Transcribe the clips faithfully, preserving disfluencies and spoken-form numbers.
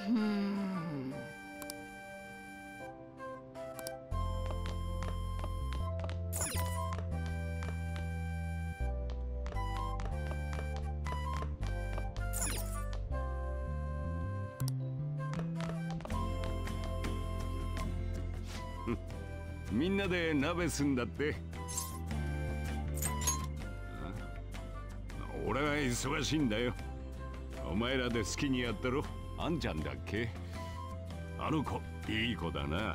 うーん。 みんなで鍋すんだって。俺は忙しいんだよ。お前らで好きにやったろ。あんちゃんだっけ？あの子いい子だな。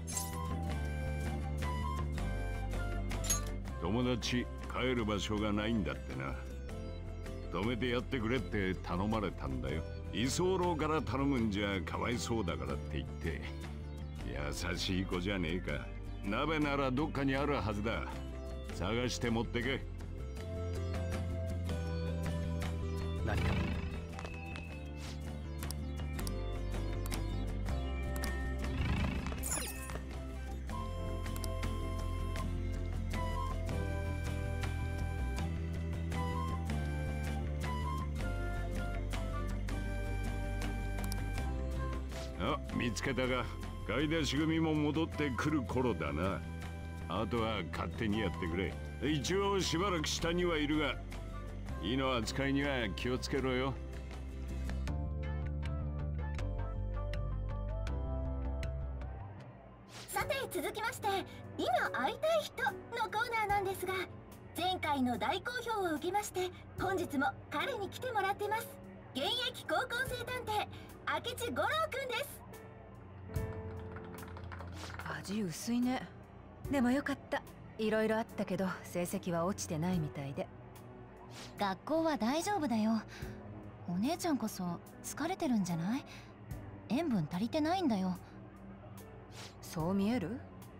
友達帰る場所がないんだってな。止めてやってくれって頼まれたんだよ。居候から頼むんじゃかわいそうだからって言って。優しい子じゃねえか。鍋ならどっかにあるはずだ。探して持ってけ。 何か。 あ、見つけたが。買い出し組も戻ってくる頃だな。あとは勝手にやってくれ。一応しばらく下にはいるが、火の扱いには気をつけろよ。 さて続きまして、今会いたい人のコーナーなんですが、前回の大好評を受けまして本日も彼に来てもらってます。現役高校生探偵明智五郎くんです。 味薄いね。でもよかった。いろいろあったけど成績は落ちてないみたいで。 学校は大丈夫だよ。お姉ちゃんこそ疲れてるんじゃない？塩分足りてないんだよ。 そう見える？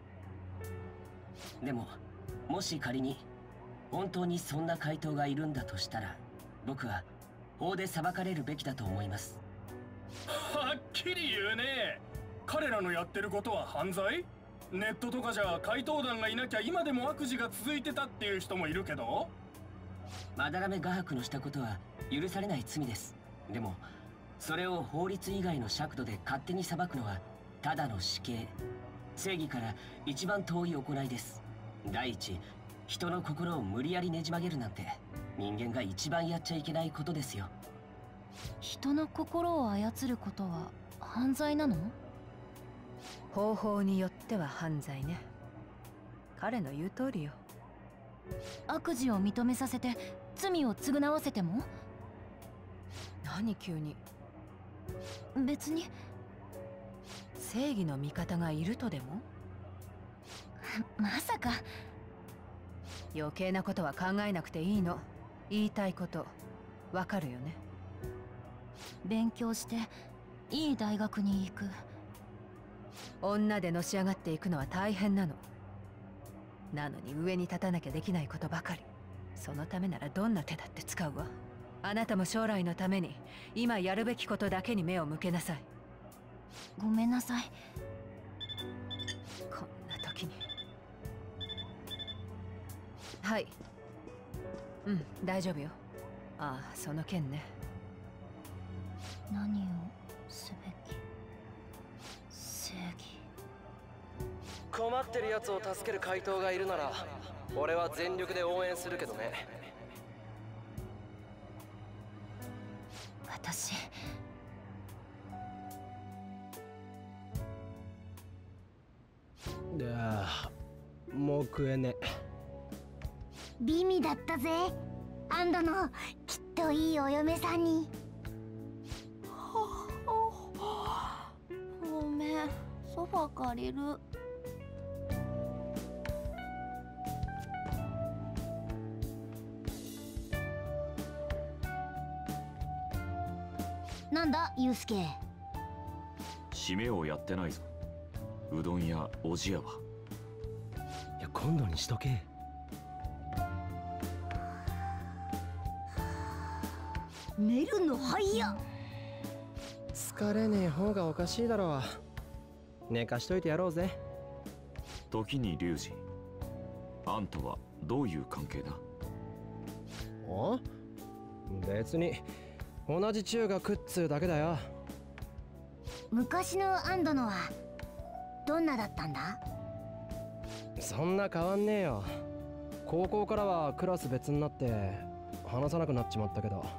でももし仮に本当にそんな怪盗がいるんだとしたら、僕は法で裁かれるべきだと思います。 はっきり言うね。彼らのやってることは犯罪？ネットとかじゃ怪盗団がいなきゃ今でも悪事が続いてたっていう人もいるけど。 まだらめ画伯のしたことは許されない罪です。でもそれを法律以外の尺度で勝手に裁くのはただの死刑。正義から一番遠い行いです。第一、人の心を無理やりねじ曲げるなんて人間が一番やっちゃいけないことですよ。 人の心を操ることは犯罪なの？ 方法によっては犯罪ね。彼の言う通りよ。 悪事を認めさせて罪を償わせても？ 何急に。 別に。 正義の味方がいるとでも？ まさか。 余計なことは考えなくていいの。言いたいことわかるよね。 勉強していい大学に行く。 女でのし上がっていくのは大変なの。なのに上に立たなきゃできないことばかり。そのためならどんな手だって使うわ。あなたも将来のために今やるべきことだけに目を向けなさい。 ごめんなさい。 こんな時に。はい。うん、大丈夫よ。ああ、その件ね。 何をすべき？正義。 困ってるやつを助ける怪盗がいるなら俺は全力で応援するけどね。 私ああ、もう食えね。 美味だったぜ。アンドのきっといいお嫁さんに。 ごめん、ソファ借りる。 なんだユウスケ。 締めをやってないぞ。うどんやおじやは。 いや今度にしとけ。 寝るの早っ。 疲れねえ方がおかしいだろう。寝かしといてやろうぜ。 時に龍二、あんたはどういう関係だ？ あ？別に同じ中学っつうだけだよ。 昔のアンドのはどんなだったんだ？ そんな変わんねえよ。高校からはクラス別になって話さなくなっちまったけど、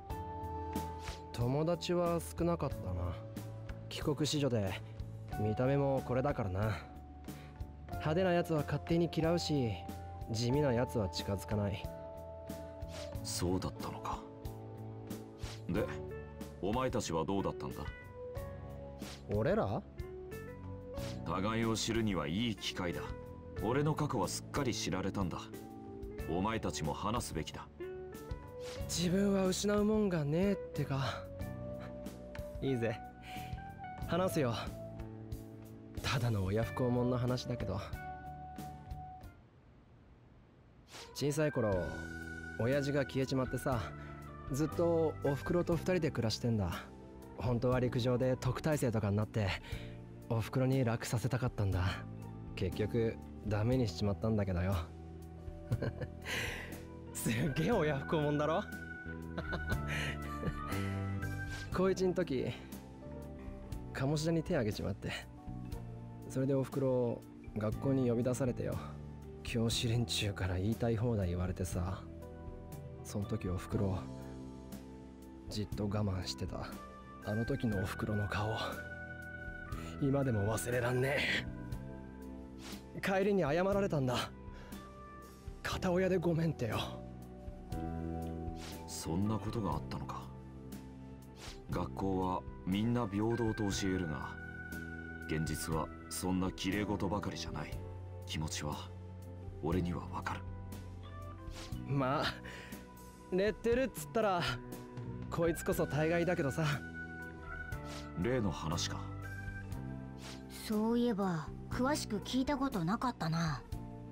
友達は少なかったな。帰国子女で見た目もこれだからな。派手なやつは勝手に嫌うし、地味なやつは近づかない。 そうだったのか。で、お前たちはどうだったんだ？ 俺ら？ 互いを知るにはいい機会だ。俺の過去はすっかり知られたんだ。お前たちも話すべきだ。 自分は失うもんがねえってか。いいぜ、話すよ。ただの親不孝者の話だけど、小さい頃親父が消えちまってさ、ずっとおふくろと二人で暮らしてんだ。本当は陸上で特待生とかになっておふくろに楽させたかったんだ。結局ダメにしちまったんだけどよ。すっげえ親不孝者だろ。高一の時鴨志田に手あげちまって、それでおふくろ学校に呼び出されてよ。教師連中から言いたい放題言われてさ、その時おふくろじっと我慢してた。あの時のおふくろの顔、今でも忘れらんねえ。帰りに謝られたんだ。片親でごめんってよ。 そんなことがあったのか。学校はみんな平等と教えるが、現実はそんな綺麗事ばかりじゃない。気持ちは俺にはわかる。 まあレッテルっつったらこいつこそ大概だけどさ。 例の話か。 そういえば詳しく聞いたことなかったな。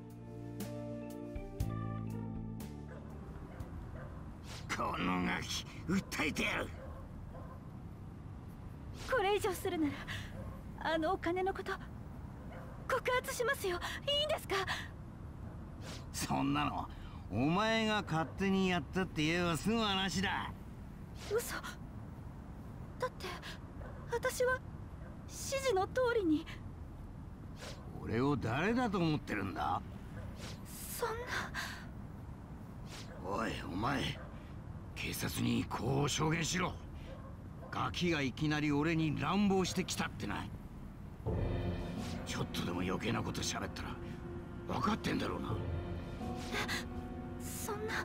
このガキ訴えてやる。 これ以上するならあのお金のこと告発しますよ。いいんですか？ そんなのお前が勝手にやったって言えば済む話だ。 嘘だって私は指示の通りに。 俺を誰だと思ってるんだ？ そんな。 おいお前、警察にこう証言しろ。ガキがいきなり俺に乱暴してきたってな。ちょっとでも余計なこと喋ったら分かってんだろうな。 そんな。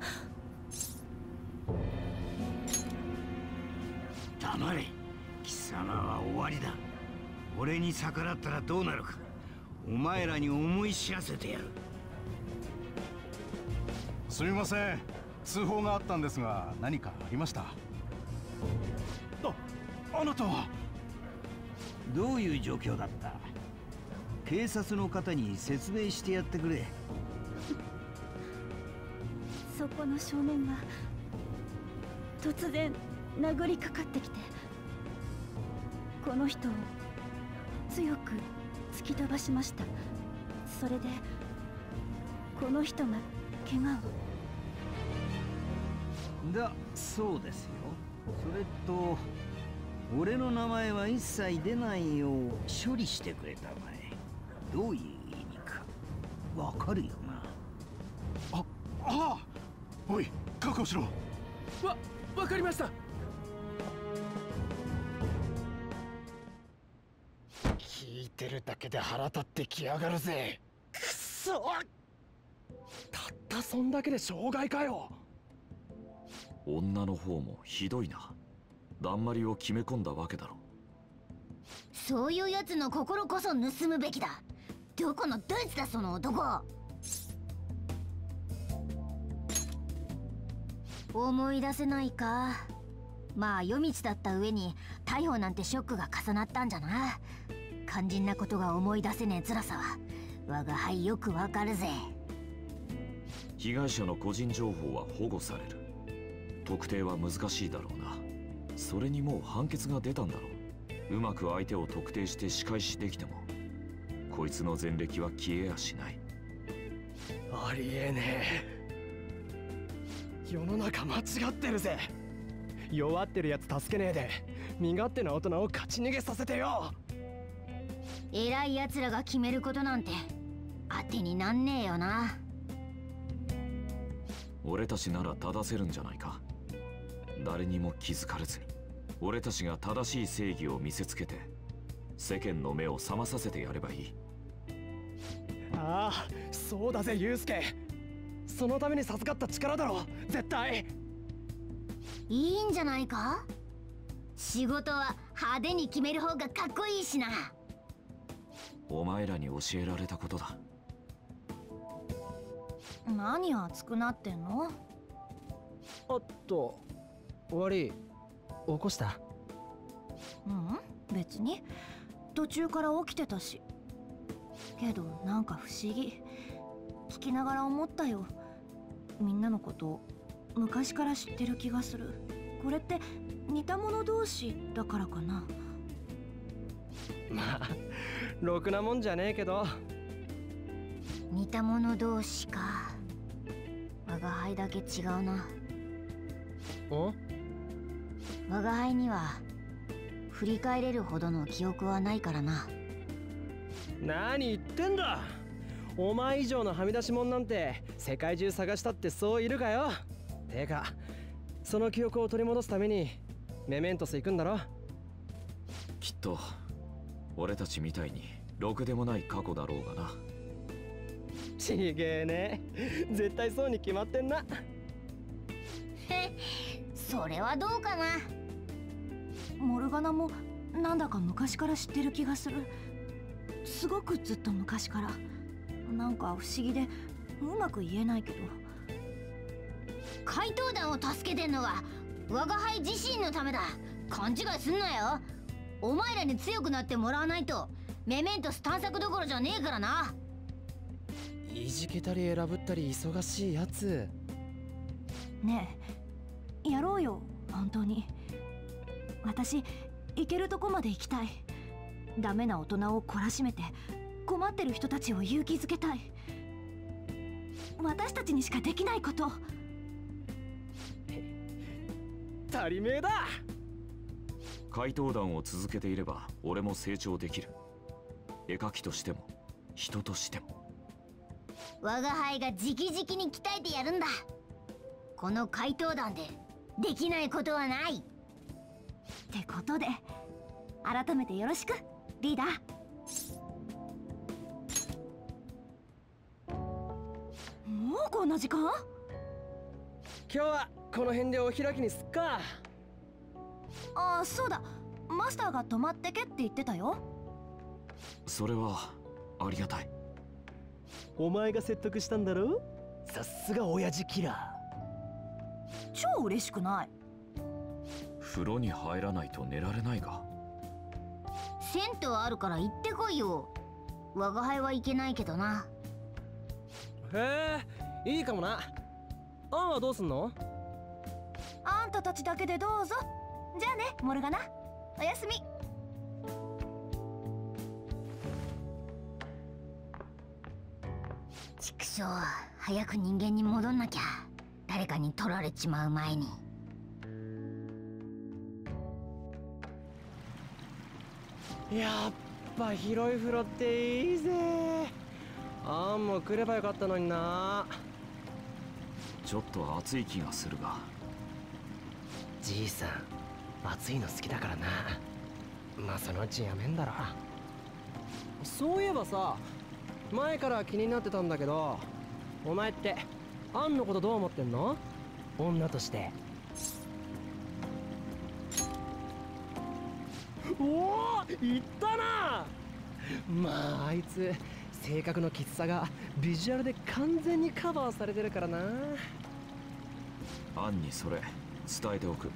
黙れ。貴様は終わりだ。俺に逆らったらどうなるか、お前らに思い知らせてやる。 すみません、通報があったんですが何かありました？あ、あなたは？ どういう状況だった？警察の方に説明してやってくれ。 そこの少年が突然殴りかかってきて、この人を強く突き飛ばしました。それでこの人が怪我を。 だそうですよ。それと俺の名前は一切出ないよう処理してくれたまえ。どういう意味かわかるよな？ あ、ああ、おい、確保しろ。 わ、わかりました。 聞いてるだけで腹立ってきやがるぜ。くそ！たったそんだけで傷害かよ。 女の方もひどいな。だんまりを決め込んだわけだろ。 そういうやつの心こそ盗むべきだ。どこのどいつだその男。思い出せないか。まあ夜道だった上に逮捕なんてショックが重なったんじゃな。肝心なことが思い出せねえ辛さは我が輩よくわかるぜ。 被害者の個人情報は保護される。特定は難しいだろうな。それにもう判決が出たんだろう。うまく相手を特定して仕返しできてもこいつの前歴は消えやしない。 ありえねえ。世の中間違ってるぜ。 弱ってるやつ助けねえで身勝手な大人を勝ち逃げさせてよ。 偉い奴らが決めることなんて当てになんねえよな。 俺たちなら正せるんじゃないか。誰にも気づかれずに俺たちが正しい正義を見せつけて世間の目を覚まさせてやればいい。 ああ、そうだぜユウスケ。そのために授かった力だろ絶対。 いいんじゃないか。仕事は派手に決める方がかっこいいしな。 お前らに教えられたことだ。 何熱くなってんの？ おっと、悪い、起こした？ うん、別に途中から起きてたし。けどなんか不思議。聞きながら思ったよ。みんなのこと昔から知ってる気がする。これって似た者同士だからかな。 まあろくなもんじゃねえけど。 似た者同士か。我が輩だけ違うな。 お？ 我が輩には振り返れるほどの記憶はないからな。 何言ってんだ。お前以上のはみ出し者なんて世界中探したってそういるかよ。てかその記憶を取り戻すためにメメントス行くんだろ。 きっと俺たちみたいにろくでもない過去だろうがな。 ちげえね、絶対そうに決まってんな。 へ、それはどうかな。 モルガナもなんだか昔から知ってる気がする。すごくずっと昔から。なんか不思議でうまく言えないけど。 怪盗団を助けてんのは我が輩自身のためだ。勘違いすんなよ。お前らに強くなってもらわないとメメントス探索どころじゃねえからな。 いじけたり選ぶったり忙しいやつ。 ねえ、やろうよ本当に。私行けるとこまで行きたい。ダメな大人を懲らしめて困ってる人たちを勇気づけたい。私たちにしかできないこと。 足りめえだ。 怪盗団を続けていれば俺も成長できる。絵描きとしても人としても。 我が輩が直々に鍛えてやるんだ。この怪盗団でできないことはない。 ってことで改めてよろしくリーダー。もうこんな時間？ 今日はこの辺でお開きにすっか。 ああ、そうだ、マスターが泊まってけって言ってたよ。 それはありがたい。 お前が説得したんだろ。さすが親父キラー。超嬉しくない？ 風呂に入らないと寝られないが。 銭湯あるから行ってこいよ。我が輩は行けないけどな。 へえ、いいかもな。アンはどうすんの？ あんたたちだけでどうぞ。じゃあねモルガナ、おやすみ。 畜生、早く人間に戻んなきゃ。誰かに取られちまう前に。 やっぱ広い風呂っていいぜ。あんも来ればよかったのにな。 ちょっと暑い気がするが。 じいさん暑いの好きだからな。まあそのうちやめんだろ。そういえばさ、前から気になってたんだけど、お前ってアンのことどう思ってんの？女として。おお、言ったな。まああいつ性格のきつさがビジュアルで完全にカバーされてるからな。 アンにそれ伝えておく。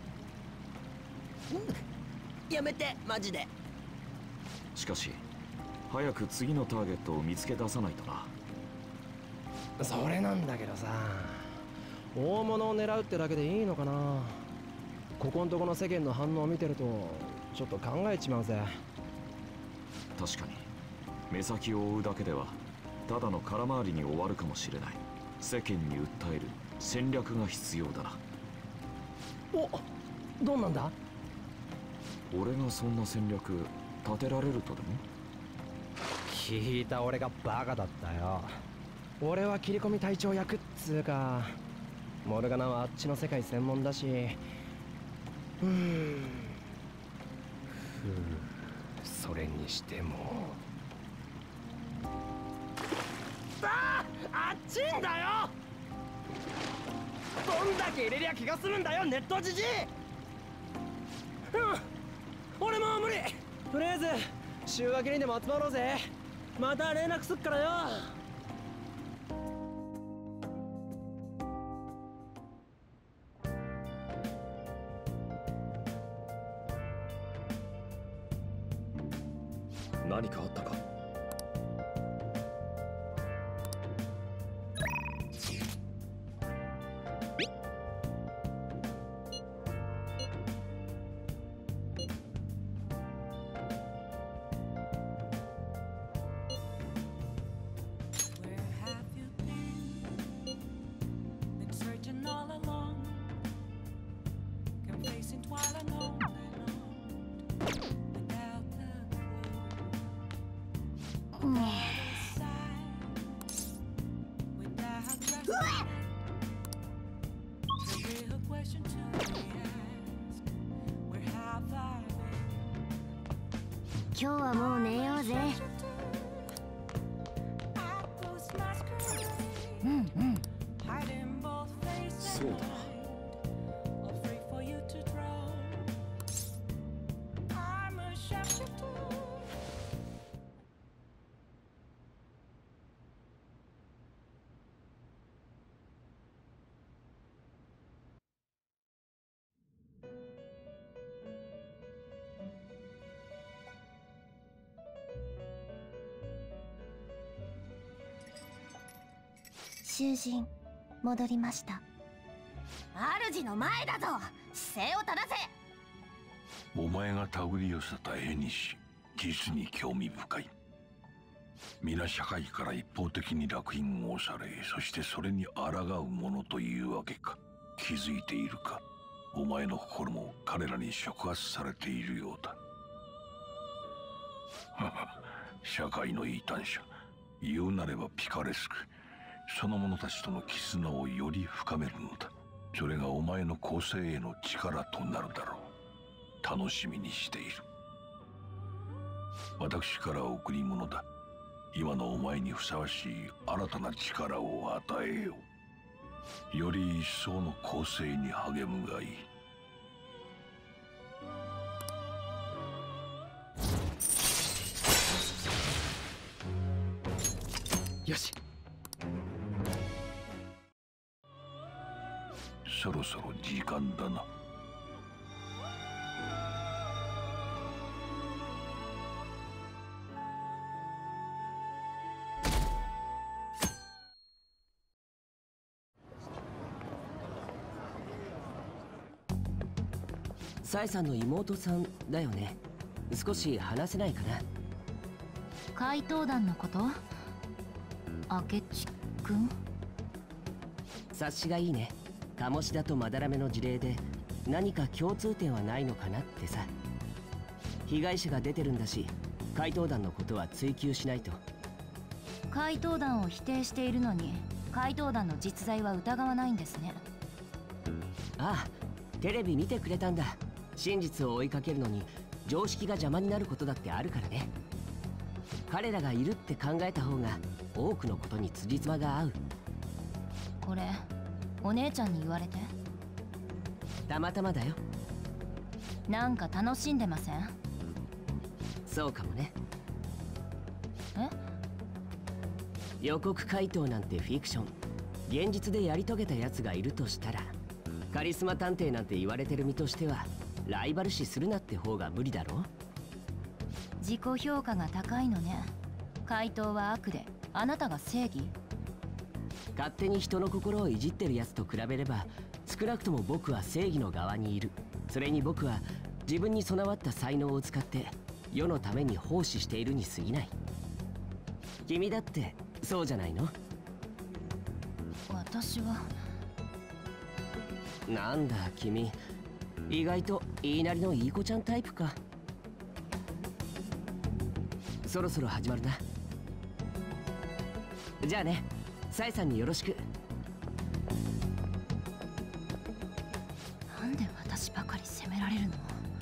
やめてマジで。 しかし早く次のターゲットを見つけ出さないとな。 それなんだけどさ、大物を狙うってだけでいいのかな。ここんとこの世間の反応を見てるとちょっと考えちまうぜ。 確かに目先を追うだけではただの空回りに終わるかもしれない。世間に訴える戦略が必要だな。 お、 どうなんだ？ 俺がそんな戦略立てられるとでも？ 聞いた俺がバカだったよ。俺は切り込み隊長役っつうか、モルガナはあっちの世界専門だし、うーん、ふう、それにしてもさあ、あっちんだよ。どんだけ入れりゃ気が済むんだよ、ネットじじい。うん、俺もう無理。とりあえず週明けにでも集まろうぜ。また連絡すっからよ。 何かあったか？ 今日はもう寝ようぜ。うんうん。 そうだな。 囚人戻りました。 主の前だぞ。姿勢を正せ。 お前が手繰り寄せた絵にし、実に興味深い。皆社会から一方的に烙印を押され、そしてそれに抗うものというわけか。気づいているか。お前の心も彼らに触発されているようだ。社会の異端者、言うなればピカレスク。その者たちとの絆をより深めるのだ。それがお前の構成への力となるだろう。楽しみにしている。私から贈り物だ。今のお前にふさわしい新たな力を与えよう。より一層の構成に励むがいい。 よし。 そろそろ時間だな。 サイさんの妹さんだよね。少し話せないかな。 怪盗団のこと？明智くん？ 察しがいいね。鴨志田と斑目の事例で何か共通点はないのかなってさ。被害者が出てるんだし、怪盗団のことは追求しないと。 怪盗団を否定しているのに怪盗団の実在は疑わないんですね。 ああ、テレビ見てくれたんだ。真実を追いかけるのに常識が邪魔になることだってあるからね。彼らがいるって考えた方が多くのことに辻褄が合う。 これお姉ちゃんに言われて？ たまたまだよ。 なんか楽しんでません？ そうかもね。 え？ 予告回答なんてフィクション。現実でやり遂げたやつがいるとしたら、カリスマ探偵なんて言われてる身としてはライバル視するなって方が無理だろ。 自己評価が高いのね。怪盗は悪であなたが正義？ 勝手に人の心をいじってるやつと比べれば、少なくとも僕は正義の側にいる。それに僕は自分に備わった才能を使って世のために奉仕しているに過ぎない。君だってそうじゃないの？ 私は。 なんだ君、 意外と言いなりのいい子ちゃんタイプか。そろそろ始まるな。じゃあね、サイさんによろしく。 なんで私ばかり責められるの？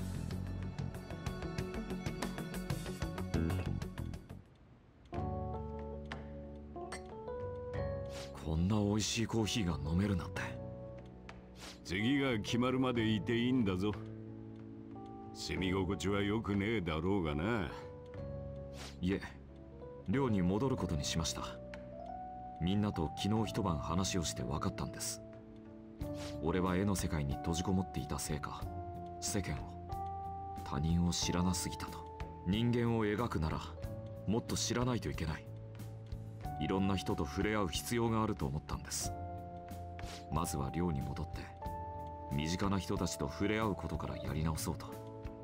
こんな美味しいコーヒーが飲めるなんて。 次が決まるまでいていいんだぞ。住み心地は良くねえだろうがな。 いえ、寮に戻ることにしました。みんなと昨日一晩話をして分かったんです。俺は絵の世界に閉じこもっていたせいか、世間を、他人を知らなすぎたと。人間を描くならもっと知らないといけない。いろんな人と触れ合う必要があると思ったんです。まずは寮に戻って身近な人たちと触れ合うことからやり直そうと。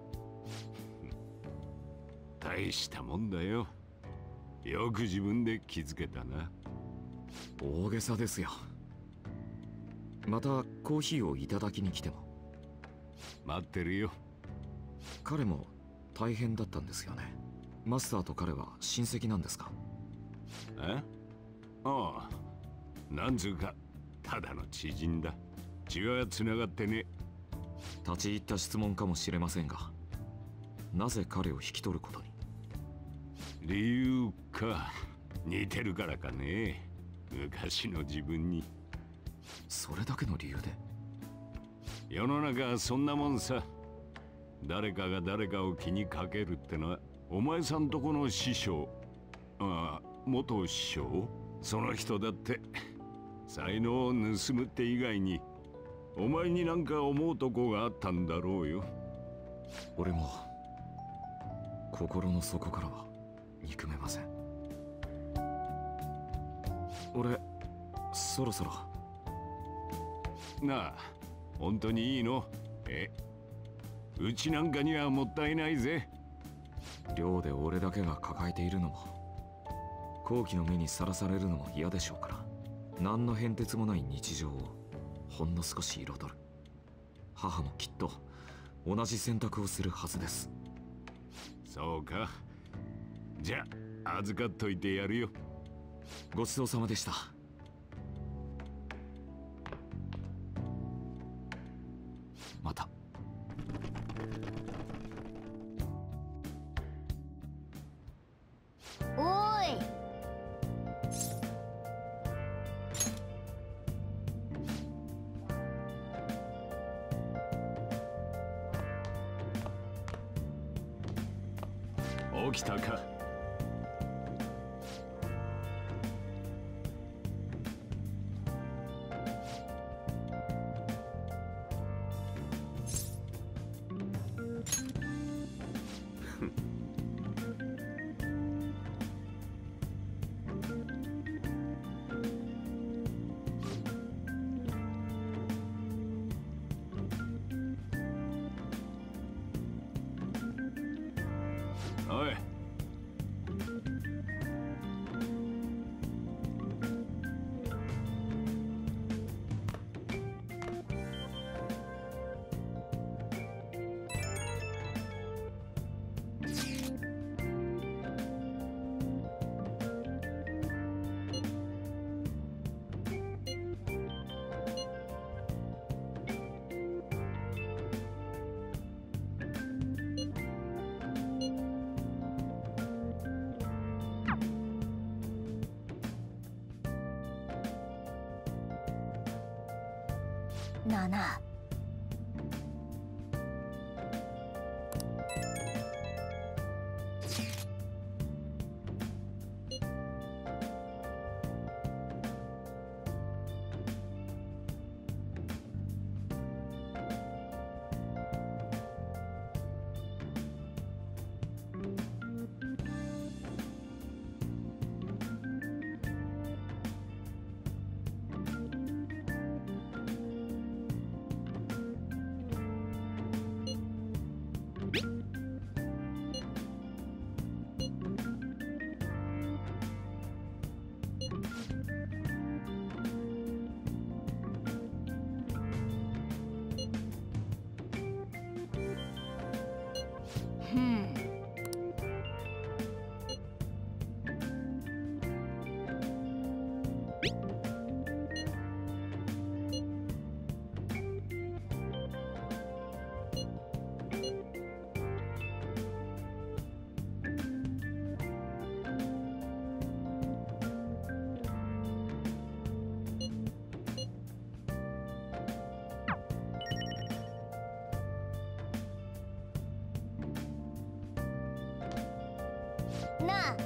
大したもんだよ。よく自分で気づけたな。 大げさですよ。またコーヒーをいただきに来ても。 待ってるよ。 彼も大変だったんですよね。マスターと彼は親戚なんですか？ え？ああ、なんつうかただの知人だ。血はつながってね。 立ち入った質問かもしれませんが、なぜ彼を引き取ることに？ 理由か。似てるからかね。昔の自分に。 それだけの理由で？ 世の中はそんなもんさ。誰かが誰かを気にかけるってのは、お前さんとこの師匠、ああ、元師匠、その人だって才能を盗むって以外にお前になんか思うとこがあったんだろうよ。 俺も心の底からは憎めません。俺そろそろ。 なあ、本当にいいの？え、うちなんかにはもったいないぜ。 寮で俺だけが抱えているのも、好奇の目にさらされるのも嫌でしょうから、何の変哲もない日常をほんの少し彩る。母もきっと同じ選択をするはずです。 そうか。じゃあ預かっといてやるよ。 ごちそうさまでした。また。 おーい。 起きたか。おい。 なあなあ。 ん。なあ。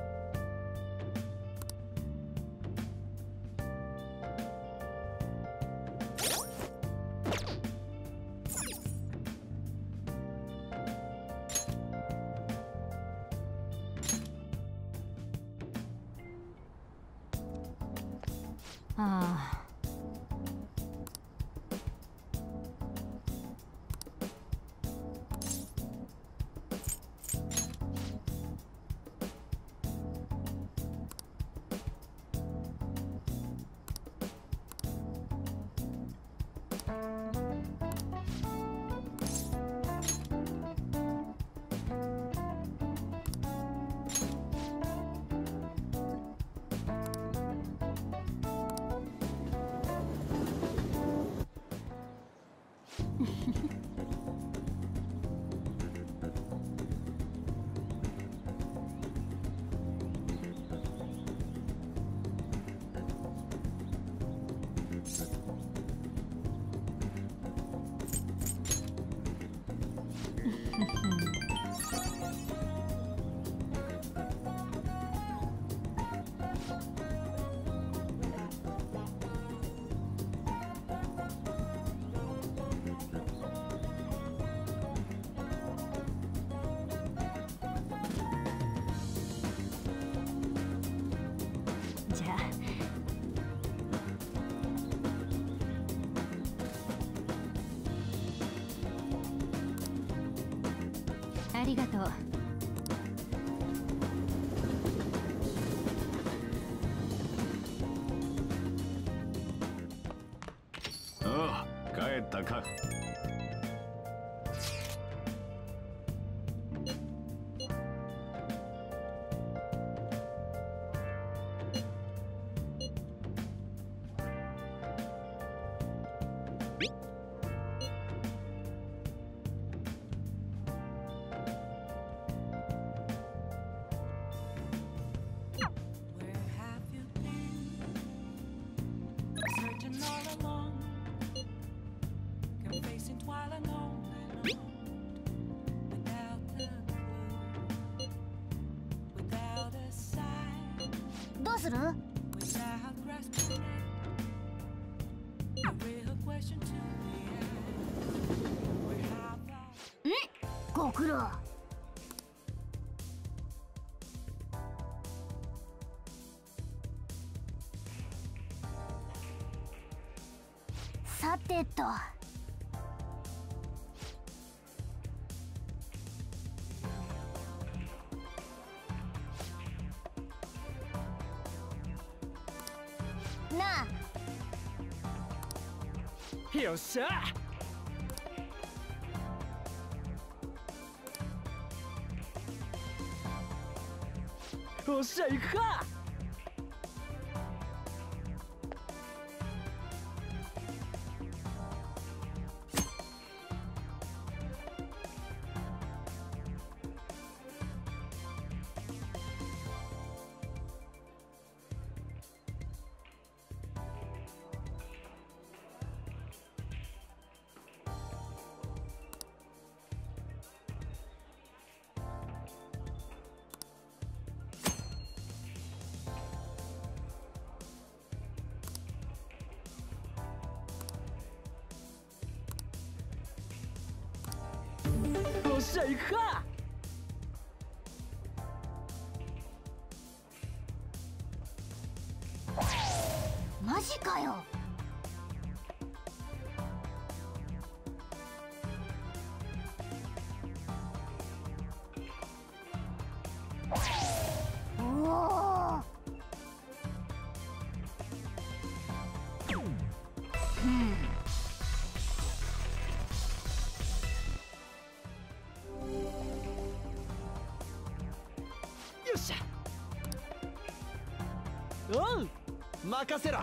ああ。じゃあ。ありがとう。 ああ、帰ったか。 どうする？ん？ご苦労。さてと。なあ。 よっしゃ。よっしゃ行くか。よっしゃ行くか。 マジかよ。おお。うん。 おう、任せろ。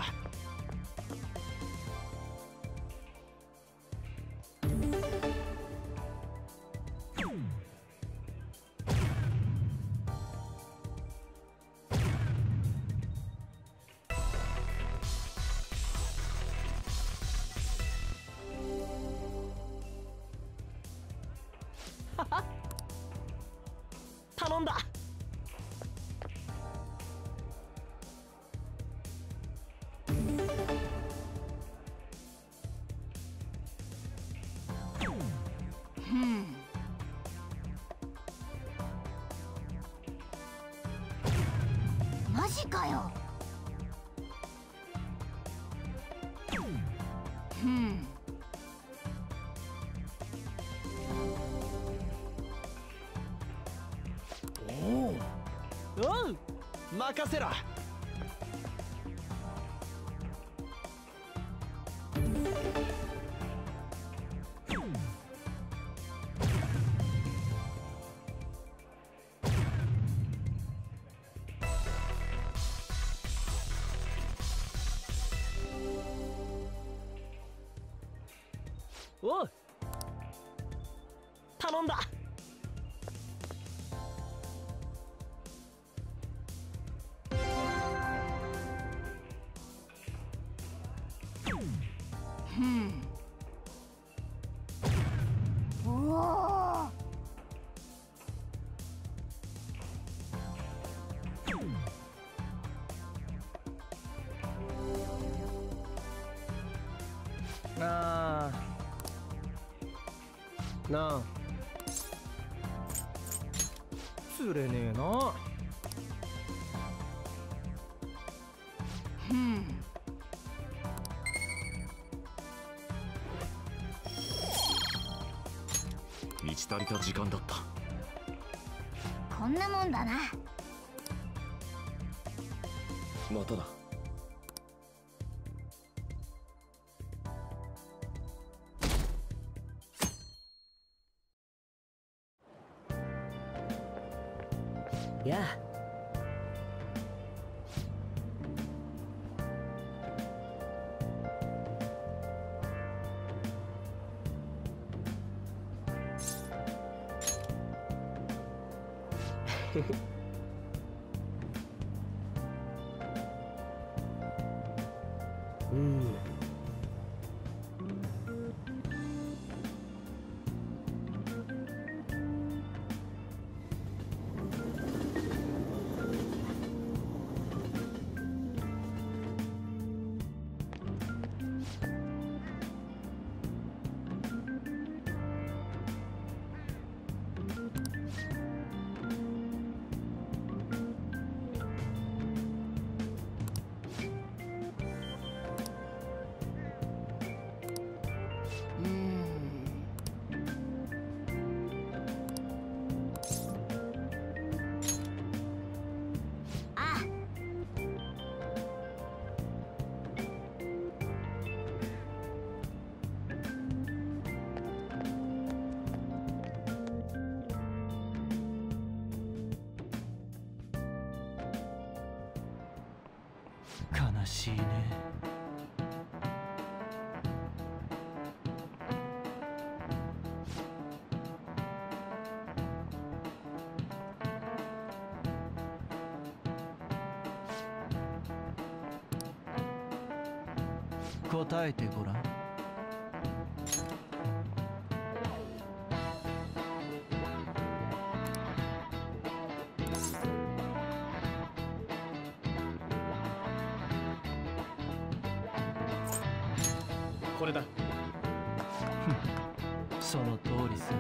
頼んだ。 ふん。マジかよ。ふん。 おう、おう、任せろ。おう、頼んだ。 ふん。おお。 あーなあ、釣れねえな。 ふん。 満ち足りた時間だった。 こんなもんだな。 まただ。 やあ。うん。 悲しいね。答えてごらん。 これだ。 その通りさ。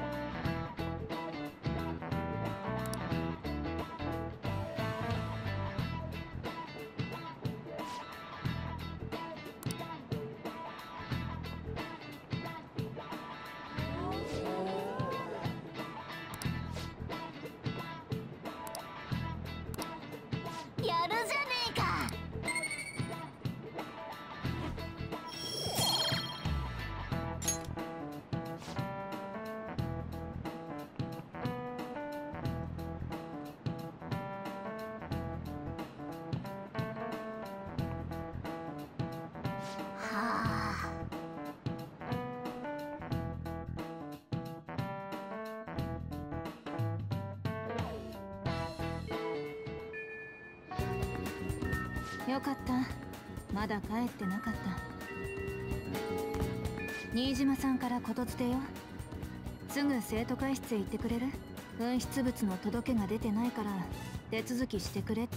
やるじゃねえか。 よかった、まだ帰ってなかった。新島さんからことづてよ。すぐ生徒会室へ行ってくれる？紛失物の届けが出てないから手続きしてくれって。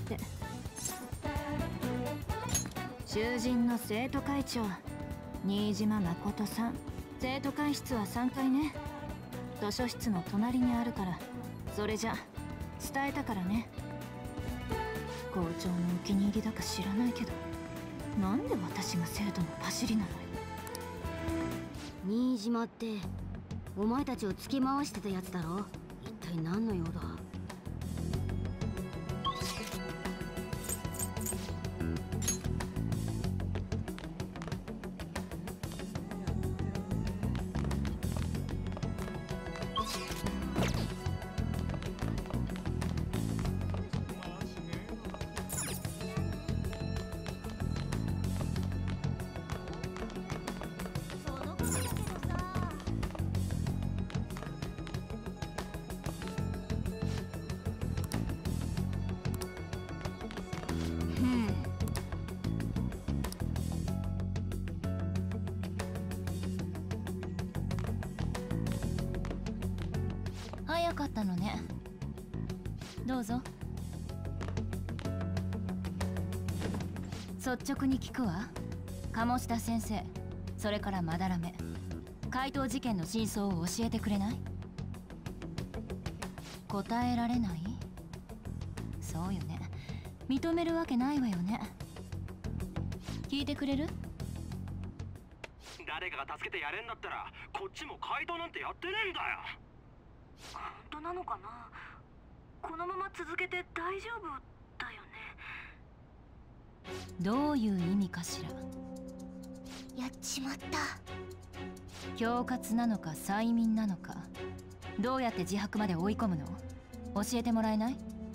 囚人の生徒会長新島誠さん。生徒会室はさんがいね。図書室の隣にあるから。それじゃ伝えたからね。校長のお気に入りだか知らないけど、なんで私が生徒のパシリなのよ。 新島ってお前たちを付き回してたやつだろ。一体何の用だ？ 早かったのね。どうぞ。率直に聞くわ。鴨志田先生、それからまだらめ、怪盗事件の真相を教えてくれない？答えられない？そうよね。認めるわけないわよね。聞いてくれる？ 誰かが助けてやれんだったらこっちも怪盗なんてやってねえんだよ。 本当なのかな？このまま続けて大丈夫だよね。どういう意味かしら。 やっちまった。 恐喝なのか催眠なのか、どうやって自白まで追い込むの？教えてもらえない？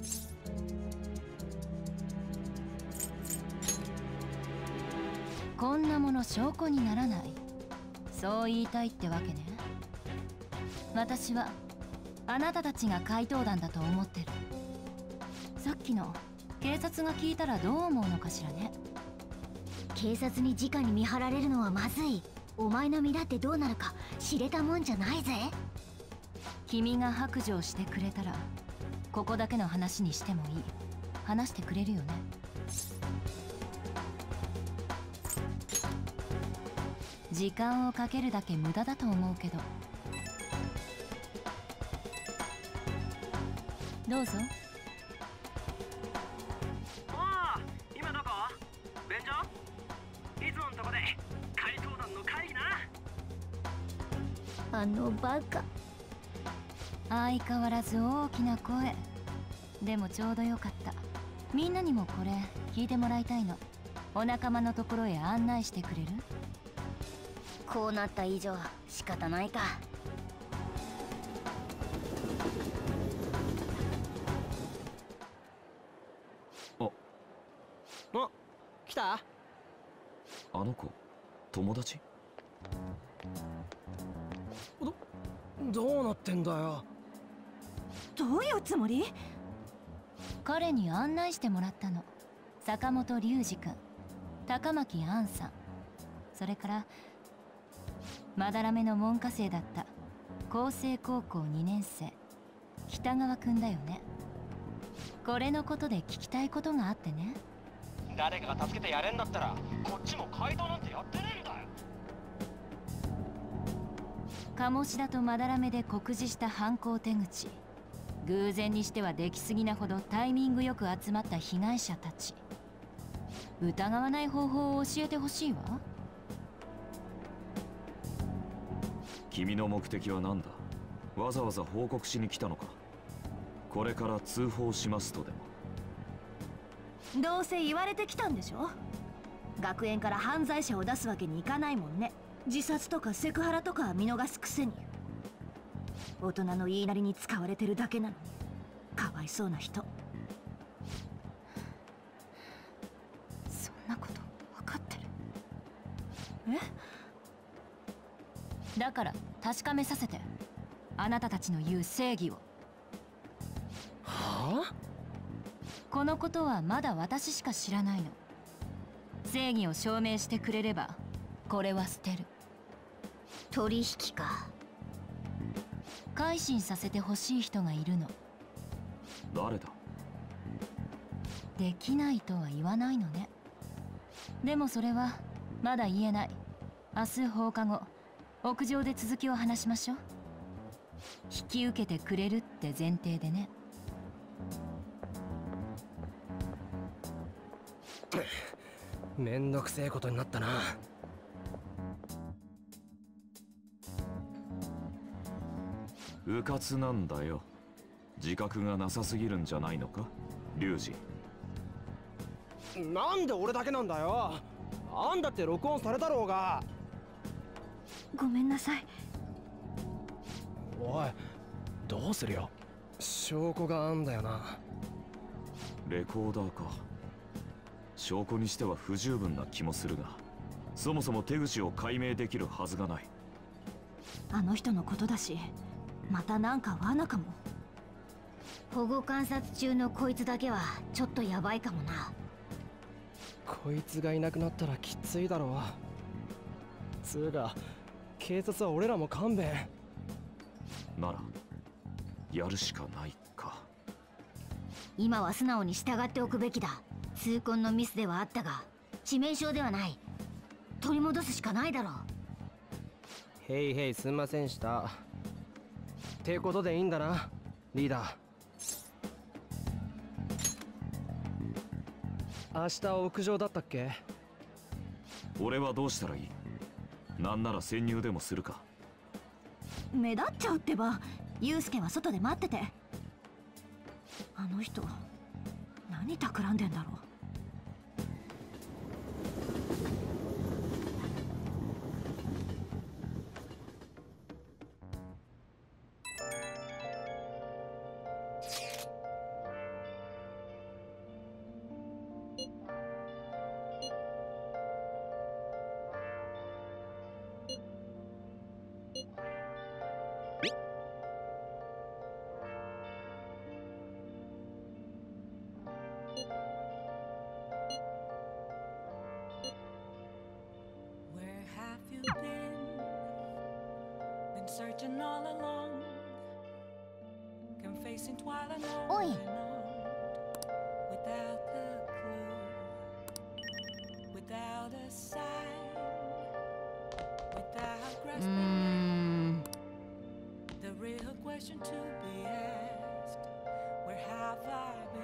こんなもの証拠にならない、そう言いたいってわけね。私はあなたたちが怪盗団だと思ってる。さっきの警察が聞いたらどう思うのかしらね。 警察に直に見張られるのはまずい。お前の身だってどうなるか知れたもんじゃないぜ。 君が白状してくれたらここだけの話にしてもいい。話してくれるよね？時間をかけるだけ無駄だと思うけど。どうぞ。 ああ、今どこ？便所？いつものとこで怪盗団の会議な。 あのバカ。 相変わらず大きな声。でもちょうどよかった。みんなにもこれ聞いてもらいたいの。お仲間のところへ案内してくれる？ こうなった以上仕方ないか。 あ、来た？ あの子、友達？ ど、どうなってんだよ。 どういうつもり？彼に案内してもらったの。坂本龍二君、高巻杏さん、それからまだらめの門下生だった厚生高校にねん生北川君だよね。これのことで聞きたいことがあってね。 誰かが助けてやれんだったらこっちも怪盗なんてやってねえんだよ。 鴨志田とまだらめで酷似した犯行手口、偶然にしては出来すぎなほどタイミングよく集まった被害者たち。疑わない方法を教えてほしいわ。 君の目的は何だ？わざわざ報告しに来たのか？これから通報しますとでも？ どうせ言われてきたんでしょ。学園から犯罪者を出すわけにいかないもんね。自殺とかセクハラとかは見逃すくせに。大人の言いなりに使われてるだけなのに、かわいそうな人。そんなこと分かってる？え？だから確かめさせて。あなたたちの言う正義を。 はあ？ このことはまだ私しか知らないの。 正義を証明してくれればこれは捨てる。 取引か。 改心させてほしい人がいるの。 誰だ？ できないとは言わないのね。でもそれはまだ言えない。明日放課後屋上で続きを話しましょう。引き受けてくれるって前提でね。 めんどくせえことになったな。 迂闊なんだよ。自覚がなさすぎるんじゃないのか、リュウジ。 なんで俺だけなんだよ。あんだって録音されたろうが。 ごめんなさい。 おい、どうするよ。証拠があんだよな。 レコーダーか。証拠にしては不十分な気もするが、そもそも手口を解明できるはずがない。 あの人のことだし、またなんか罠かも。 保護観察中のこいつだけはちょっとヤバいかもな。 こいつがいなくなったらきついだろう。つうか警察は俺らも勘弁。 ならやるしかないか。 今は素直に従っておくべきだ。痛恨のミスではあったが致命傷ではない。取り戻すしかないだろう。 へいへい、すんませんした。ってことでいいんだな、リーダー。明日屋上だったっけ？ 俺はどうしたらいい？なんなら潜入でもするか。 目立っちゃうってば。ユウスケは外で待ってて。あの人何企んでんだろう。 Searching all along, confessing while I know Oi. without the clue, without a sign, without grasping the real question to be asked, where have I been?